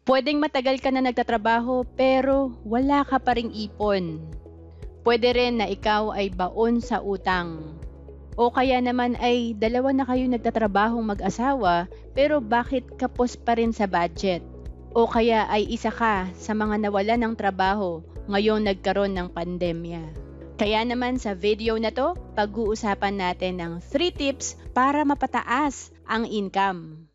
Pwedeng matagal ka na nagtatrabaho pero wala ka pa ring ipon. Pwede rin na ikaw ay baon sa utang. O kaya naman ay dalawa na kayo nagtatrabahong mag-asawa pero bakit kapos pa rin sa budget? O kaya ay isa ka sa mga nawalan ng trabaho ngayong nagkaroon ng pandemya. Kaya naman sa video na to, pag-uusapan natin ng 3 tips para mapataas ang income.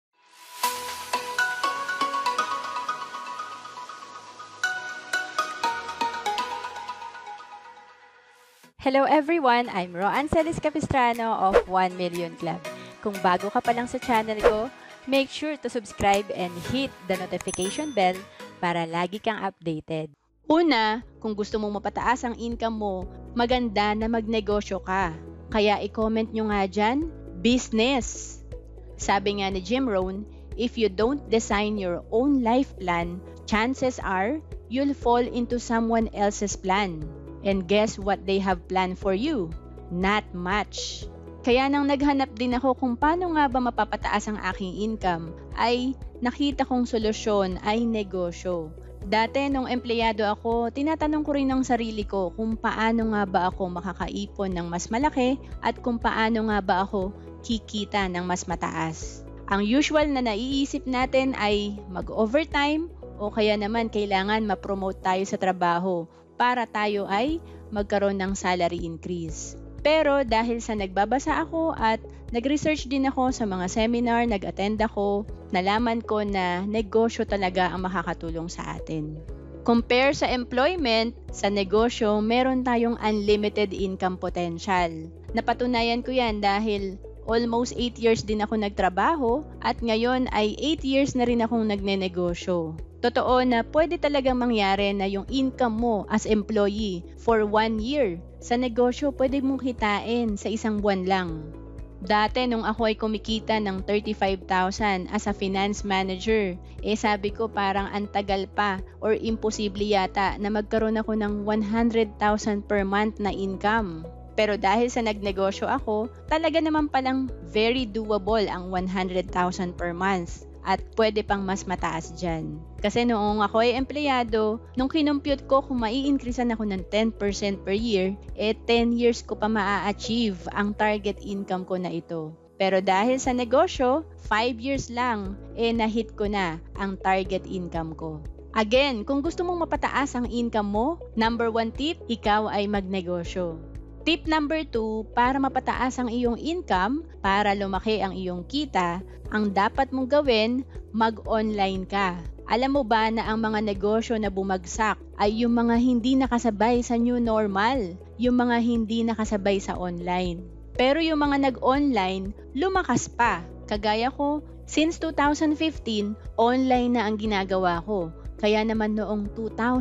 Hello everyone! I'm Roan Celis Capistrano of 1 Million Club. Kung bago ka pa lang sa channel ko, make sure to subscribe and hit the notification bell para lagi kang updated. Una, kung gusto mong mapataas ang income mo, maganda na magnegosyo ka. Kaya i-comment nyo nga dyan, business. Sabi nga ni Jim Rohn, if you don't design your own life plan, chances are you'll fall into someone else's plan. And guess what they have planned for you? Not much. Kaya nang naghanap din ako kung paano nga ba mapapataas ang aking income, ay nakita kong solusyon ay negosyo. Dati nung empleyado ako, tinatanong ko rin ng sarili ko kung paano nga ba ako makakaipon ng mas malaki at kung paano nga ba ako kikita ng mas mataas. Ang usual na naiisip natin ay mag-overtime o kaya naman kailangan ma-promote tayo sa trabaho para tayo ay magkaroon ng salary increase. Pero dahil sa nagbabasa ako at nag-research din ako sa mga seminar, nag-attend ako, nalaman ko na negosyo talaga ang makakatulong sa atin. Compare sa employment, sa negosyo, meron tayong unlimited income potential. Napatunayan ko yan dahil almost 8 years din ako nagtrabaho at ngayon ay 8 years na rin akong nagnenegosyo. Totoo na pwede talagang mangyari na yung income mo as employee for 1 year. Sa negosyo, pwede mong kitain sa isang buwan lang. Dati nung ako ay kumikita ng 35,000 as a finance manager, sabi ko parang antagal pa or imposible yata na magkaroon ako ng 100,000 per month na income. Pero dahil sa nagnegosyo ako, talaga naman palang very doable ang 100,000 per month. At pwede pang mas mataas dyan. Kasi noong ako ay empleyado, nung kinumpute ko kung mai-increasean ako ng 10% per year, 10 years ko pa maa-achieve ang target income ko na ito. Pero dahil sa negosyo, 5 years lang, na-hit ko na ang target income ko. Again, kung gusto mong mapataas ang income mo, number 1 tip, ikaw ay magnegosyo. Tip number 2, para mapataas ang iyong income, para lumaki ang iyong kita, ang dapat mong gawin, mag-online ka. Alam mo ba na ang mga negosyo na bumagsak ay yung mga hindi nakasabay sa new normal, yung mga hindi nakasabay sa online. Pero yung mga nag-online, lumakas pa. Kagaya ko, since 2015, online na ang ginagawa ko. Kaya naman noong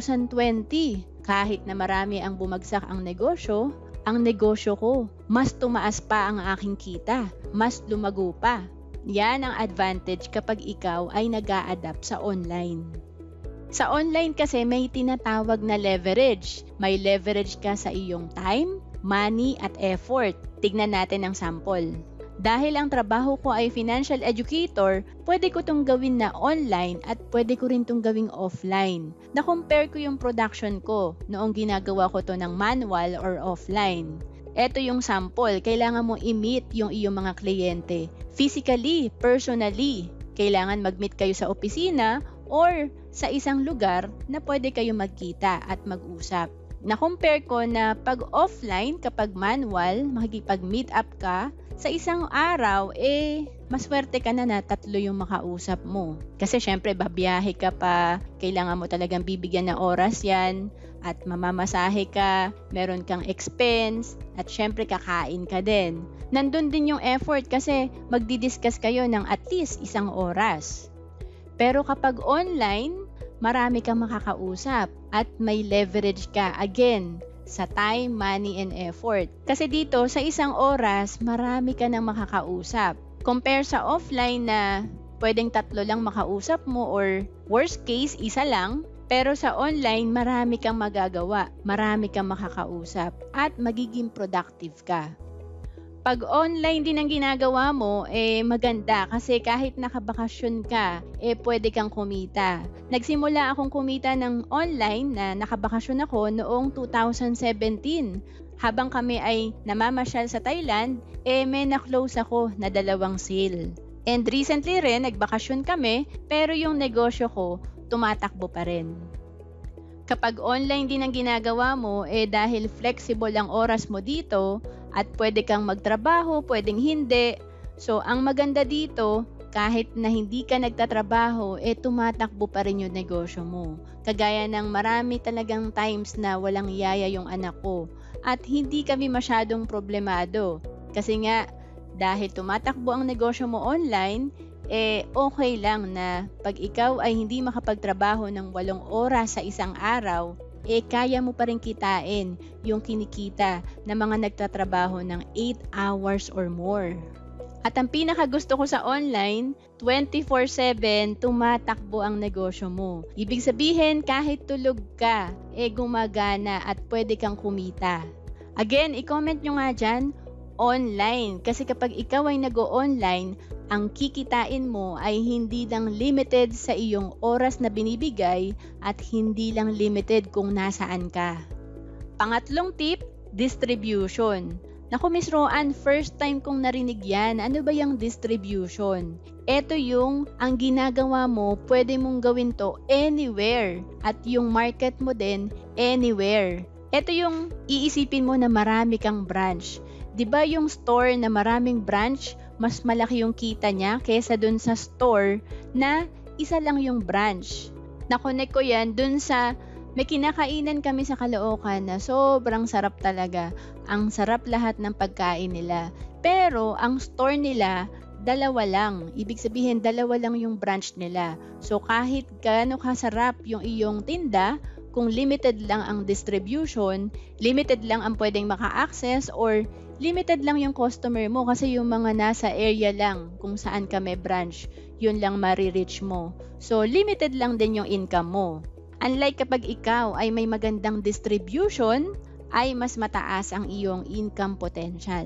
2020, kahit na marami ang bumagsak ang negosyo ko, mas tumaas pa ang aking kita, mas lumago pa. Yan ang advantage kapag ikaw ay nag-a-adapt sa online. Sa online kasi may tinatawag na leverage. May leverage ka sa iyong time, money at effort. Tignan natin ang sample. Dahil ang trabaho ko ay financial educator, pwede ko itong gawin na online at pwede ko rin itong gawing offline. Na-compare ko yung production ko noong ginagawa ko to ng manual or offline. Ito yung sample, kailangan mo i-meet yung iyong mga kliyente. Physically, personally, kailangan mag-meet kayo sa opisina or sa isang lugar na pwede kayo magkita at mag-usap. Na-compare ko na pag offline, kapag manual, makikipag-meet up ka, sa isang araw, maswerte ka na 3 yung makausap mo. Kasi syempre, babiyahe ka pa, kailangan mo talagang bibigyan ng oras yan, at mamamasahe ka, meron kang expense, at syempre kakain ka din. Nandun din yung effort kasi magdidiscuss kayo ng at least 1 oras. Pero kapag online, marami kang makakausap at may leverage ka again sa time, money, and effort. Kasi dito, sa 1 oras, marami ka nang makakausap. Compare sa offline na pwedeng 3 lang makausap mo or worst case, 1 lang. Pero sa online, marami kang magagawa, marami kang makakausap, at magiging productive ka. Kapag online din ang ginagawa mo, maganda kasi kahit nakabakasyon ka, pwede kang kumita. Nagsimula akong kumita ng online na nakabakasyon ako noong 2017. Habang kami ay namamasyal sa Thailand, may na-close ako na 2 sale. And recently rin, nagbakasyon kami, pero yung negosyo ko, tumatakbo pa rin. Kapag online din ang ginagawa mo, dahil flexible ang oras mo dito at pwede kang magtrabaho, pwedeng hindi. So, ang maganda dito, kahit na hindi ka nagtatrabaho, tumatakbo pa rin yung negosyo mo. Kagaya ng marami talagang times na walang yaya yung anak ko at hindi kami masyadong problemado. Kasi nga, dahil tumatakbo ang negosyo mo online, okay lang na pag ikaw ay hindi makapagtrabaho ng 8 oras sa isang araw, kaya mo pa rin kitain yung kinikita ng mga nagtatrabaho ng 8 hours or more. At ang pinakagusto ko sa online, 24/7 tumatakbo ang negosyo mo. Ibig sabihin, kahit tulog ka, gumagana at pwede kang kumita. Again, i-comment nyo nga dyan, online. Kasi kapag ikaw ay nag-o-online, ang kikitain mo ay hindi lang limited sa iyong oras na binibigay at hindi lang limited kung nasaan ka. Pangatlong tip, distribution. Naku, Miss Roan, first time kong narinig yan. Ano ba yung distribution? Ito yung ang ginagawa mo, pwede mong gawin to anywhere at yung market mo din anywhere. Ito yung iisipin mo na marami kang branch. 'Di ba yung store na maraming branch, mas malaki yung kita niya kaysa dun sa store na isa lang yung branch. Na-connect ko yan dun sa may kinakainan kami sa Caloocan na sobrang sarap talaga. Ang sarap lahat ng pagkain nila. Pero ang store nila, 2 lang. Ibig sabihin, 2 lang yung branch nila. So kahit gaano kasarap yung iyong tinda, kung limited lang ang distribution, limited lang ang pwedeng maka-access or limited lang yung customer mo kasi yung mga nasa area lang kung saan ka may branch, yun lang marireach mo. So, limited lang din yung income mo. Unlike kapag ikaw ay may magandang distribution, ay mas mataas ang iyong income potential.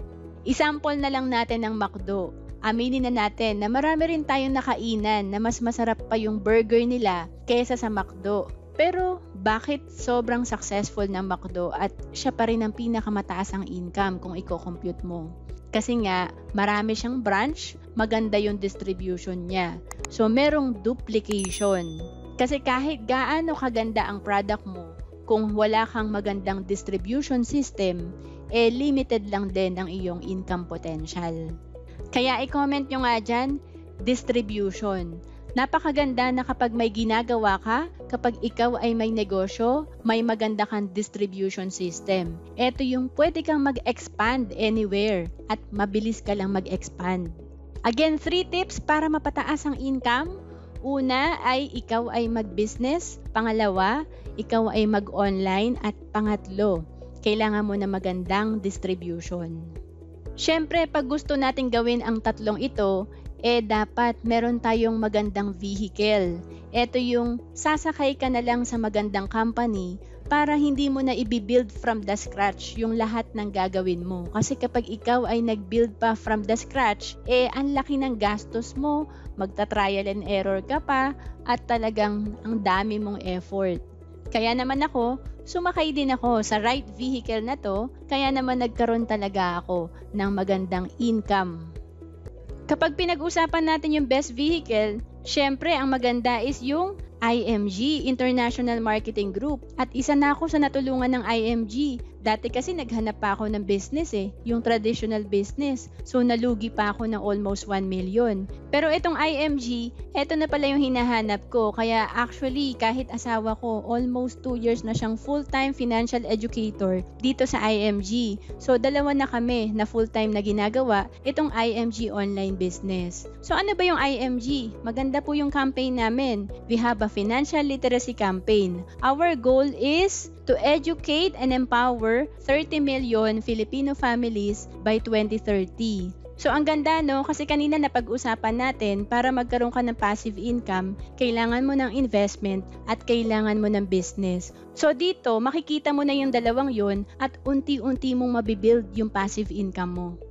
Example na lang natin ng McDo. Aminin na natin na marami rin tayong nakainan na mas masarap pa yung burger nila kaysa sa McDo. Pero bakit sobrang successful ng McDo at siya pa rin ang pinakamataas ang income kung i-compute mo? Kasi nga, marami siyang branch, maganda yung distribution niya. So, merong duplication. Kasi kahit gaano kaganda ang product mo, kung wala kang magandang distribution system, limited lang din ang iyong income potential. Kaya i-comment nyo nga dyan, distribution. Napakaganda na kapag may ginagawa ka, kapag ikaw ay may negosyo, may maganda kang distribution system. Ito yung pwede kang mag-expand anywhere at mabilis ka lang mag-expand. Again, 3 tips para mapataas ang income. Una ay ikaw ay mag-business. Pangalawa, ikaw ay mag-online. At pangatlo, kailangan mo na magandang distribution. Siyempre, pag gusto nating gawin ang tatlong ito, dapat meron tayong magandang vehicle. Ito yung sasakay ka na lang sa magandang company para hindi mo na i-build from the scratch yung lahat ng gagawin mo. Kasi kapag ikaw ay nag-build pa from the scratch, ang laki ng gastos mo, magta-trial and error ka pa, at talagang ang dami mong effort. Kaya naman ako, sumakay din ako sa right vehicle na to, kaya naman nagkaroon talaga ako ng magandang income. Kapag pinag-usapan natin yung best vehicle, syempre ang maganda is yung IMG, International Marketing Group. At isa na ako sa natulungan ng IMG. Dati kasi naghanap pa ako ng business yung traditional business. So nalugi pa ako ng almost 1 million. Pero itong IMG, eto na pala yung hinahanap ko. Kaya actually kahit asawa ko, almost 2 years na siyang full-time financial educator dito sa IMG. So 2 na kami na full-time na ginagawa itong IMG online business. So ano ba yung IMG? Maganda po yung campaign namin. We have a financial literacy campaign. Our goal is to educate and empower 30 million Filipino families by 2030. So ang ganda kasi kanina napag-usapan natin para magkaroon ka ng passive income, kailangan mo ng investment at kailangan mo ng business. So dito, makikita mo na yung dalawang yun at unti-unti mong mabibuild yung passive income mo.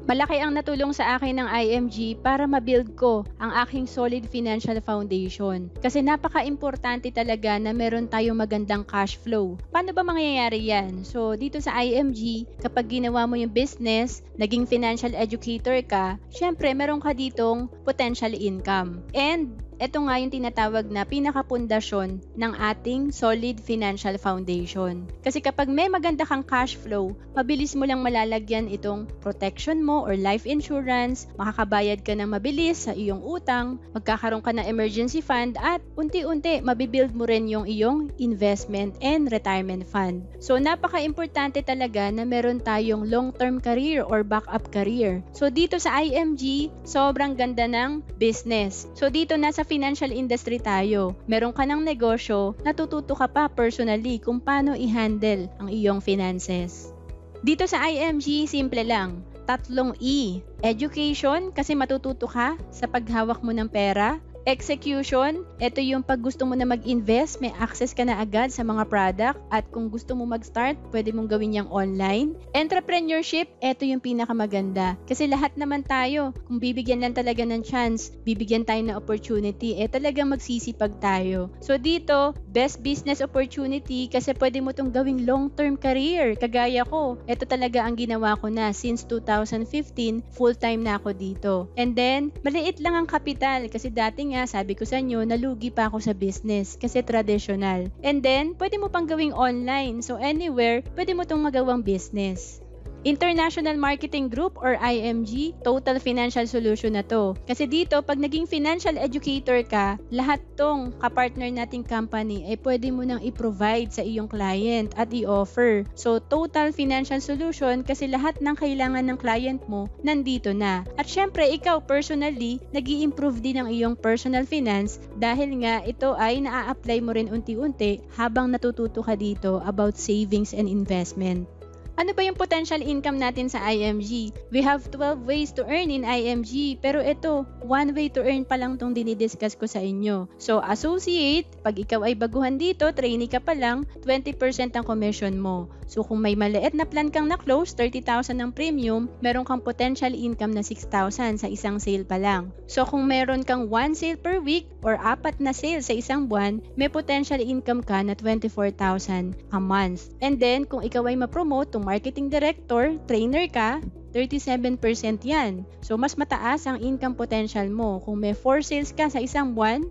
Malaki ang natulong sa akin ng IMG para ma-build ko ang aking solid financial foundation. Kasi napaka-importante talaga na meron tayong magandang cash flow. Paano ba mangyayari yan? So, dito sa IMG, kapag ginawa mo yung business, naging financial educator ka, syempre meron ka ditong potential income. And ito nga yung tinatawag na pinakapundasyon ng ating solid financial foundation. Kasi kapag may maganda kang cash flow, mabilis mo lang malalagyan itong protection mo or life insurance, makakabayad ka ng mabilis sa iyong utang, magkakaroon ka ng emergency fund, at unti-unti mabibuild mo rin yung iyong investment and retirement fund. So napaka-importante talaga na meron tayong long-term career or backup career. So dito sa IMG, sobrang ganda ng business. So dito nasa financial industry tayo. Meron ka ng negosyo, natututo ka pa personally kung paano i-handle ang iyong finances. Dito sa IMG, simple lang. 3 E. Education, kasi matututo ka sa paghawak mo ng pera. Execution, ito yung pag gusto mo na mag-invest, may access ka na agad sa mga product, at kung gusto mo mag-start, pwede mong gawin yang online. Entrepreneurship, ito yung pinakamaganda. Kasi lahat naman tayo, kung bibigyan lang talaga ng chance, bibigyan tayo ng opportunity, talagang magsisipag tayo. So dito, best business opportunity kasi pwede mo itong gawing long-term career. Kagaya ko, ito talaga ang ginawa ko na since 2015, full-time na ako dito. And then, maliit lang ang kapital kasi dati nga, sabi ko sa inyo, nalugi pa ako sa business kasi traditional. And then, pwede mo pang gawing online. So, anywhere, pwede mo itong magawang business. International Marketing Group or IMG, total financial solution na to. Kasi dito, pag naging financial educator ka, lahat tong kapartner nating company ay pwede mo nang i-provide sa iyong client at i-offer. So, total financial solution kasi lahat ng kailangan ng client mo nandito na. At syempre, ikaw personally, nag-i-improve din ang iyong personal finance dahil nga ito ay naa-apply mo rin unti-unti habang natututo ka dito about savings and investment. Ano ba yung potential income natin sa IMG? We have 12 ways to earn in IMG, pero ito, one way to earn pa lang tong dinidiscuss ko sa inyo. So, associate, pag ikaw ay baguhan dito, trainee ka pa lang, 20% ang commission mo. So, kung may maliit na plan kang na-close, 30,000 ng premium, meron kang potential income na 6,000 sa isang sale pa lang. So, kung meron kang 1 sale per week or 4 na sale sa isang buwan, may potential income ka na 24,000 a month. And then, kung ikaw ay ma-promote to marketing director, trainer ka, 37% yan. So, mas mataas ang income potential mo. Kung may 4 sales ka sa isang buwan,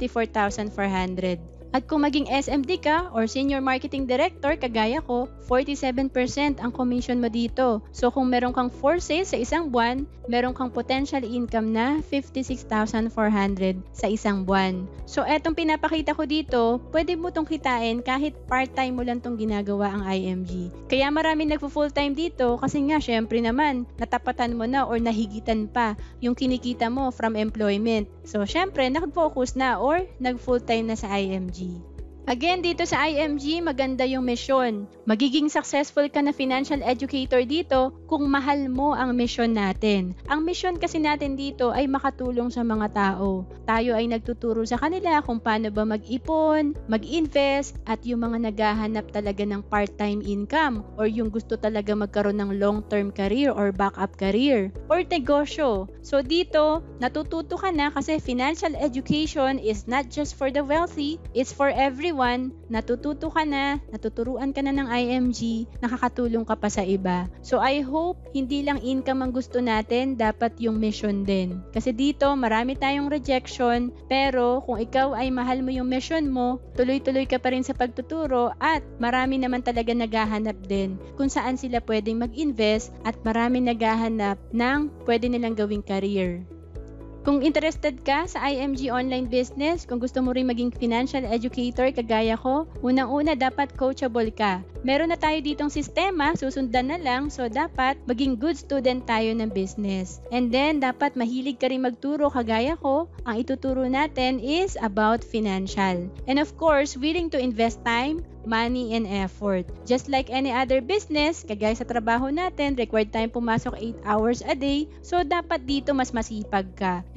44,400. At kung maging SMD ka or Senior Marketing Director, kagaya ko, 47% ang commission mo dito. So kung meron kang 4 sales sa isang buwan, meron kang potential income na 56,400 sa isang buwan. So etong pinapakita ko dito, pwede mo tong kitain kahit part-time mo lang tong ginagawa ang IMG. Kaya maraming nagpo-full-time dito kasi nga syempre naman, natapatan mo na or nahigitan pa yung kinikita mo from employment. So syempre, nag-focus na or nag-full-time na sa IMG. Again, dito sa IMG, maganda yung mission. Magiging successful ka na financial educator dito kung mahal mo ang mission natin. Ang mission kasi natin dito ay makatulong sa mga tao. Tayo ay nagtuturo sa kanila kung paano ba mag-ipon, mag-invest, at yung mga naghahanap talaga ng part-time income or yung gusto talaga magkaroon ng long-term career or backup career or negosyo. So dito, natututo ka na kasi financial education is not just for the wealthy, it's for everyone. Natututo ka na, natuturuan ka na ng IMG, nakakatulong ka pa sa iba. So I hope hindi lang income ang gusto natin, dapat yung mission din. Kasi dito marami tayong rejection, pero kung ikaw ay mahal mo yung mission mo, tuloy-tuloy ka pa rin sa pagtuturo at marami naman talaga naghahanap din kung saan sila pwedeng mag-invest at marami naghahanap ng pwede nilang gawing career. Kung interested ka sa IMG online business, kung gusto mo rin maging financial educator kagaya ko, unang-una dapat coachable ka. Meron na tayo ditong sistema, susundan na lang, so dapat maging good student tayo ng business. And then, dapat mahilig ka rin magturo kagaya ko. Ang ituturo natin is about financial. And of course, willing to invest time, money, and effort. Just like any other business, kagaya sa trabaho natin, required tayong pumasok 8 hours a day, so dapat dito mas masipag ka.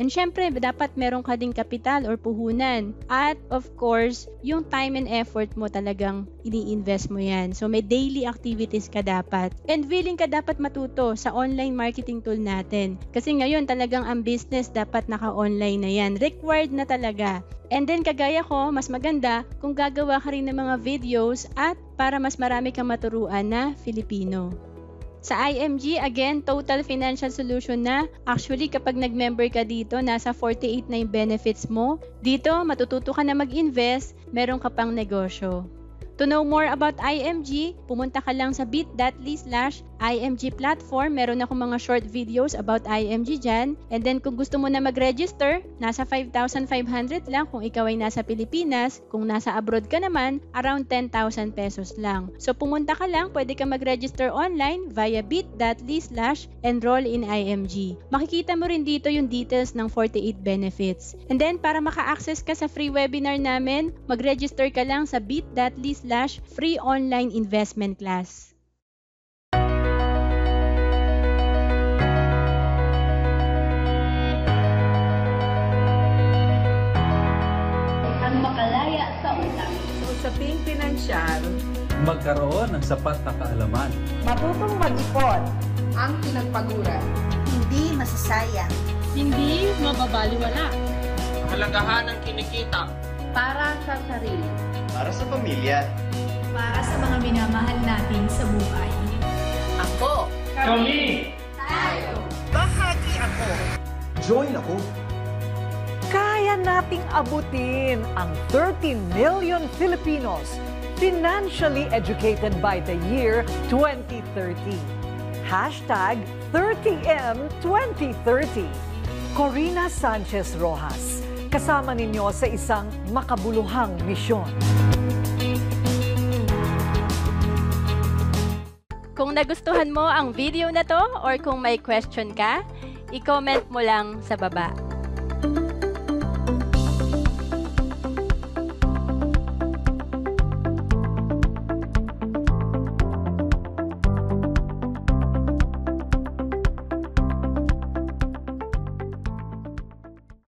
And syempre, dapat meron ka ding kapital or puhunan. At of course, yung time and effort mo talagang ini-invest mo yan. So may daily activities ka dapat. And willing ka dapat matuto sa online marketing tool natin. Kasi ngayon talagang ang business dapat naka-online na yan. Required na talaga. And then kagaya ko, mas maganda kung gagawa ka rin ng mga videos at para mas marami kang maturuan na Filipino. Sa IMG, again, total financial solution na. Actually, kapag nag-member ka dito, nasa 48 na yung benefits mo. Dito, matututo ka na mag-invest, meron ka pang negosyo. To know more about IMG, pumunta ka lang sa bit.ly/IMG platform. Meron akong mga short videos about IMG dyan. And then kung gusto mo na mag-register, nasa 5,500 lang kung ikaw ay nasa Pilipinas. Kung nasa abroad ka naman, around 10,000 pesos lang. So pumunta ka lang, pwede ka mag-register online via bit.ly/enroll in IMG. Makikita mo rin dito yung details ng 48 benefits. And then para maka-access ka sa free webinar namin, mag-register ka lang sa bit.ly/free online investment class. Ang makalaya sa utang. Sa usaping pinansyal, magkaroon ng sapat na kaalaman. matutong mag-ipon. Ang pinagpaguran. Hindi masasayang. Hindi mababaliwala. Halagahan ng kinikita. Para sa sarili. Para sa pamilya. Para sa mga minamahal natin sa buhay. Ako. Kami! Tayo. Bahagi ako. Join ako. Kaya nating abutin ang 30 million Filipinos financially educated by the year 2030. Hashtag 30M2030. Corina Sanchez Rojas, kasama ninyo sa isang makabuluhang misyon. Kung nagustuhan mo ang video na to or kung may question ka, i-comment mo lang sa baba.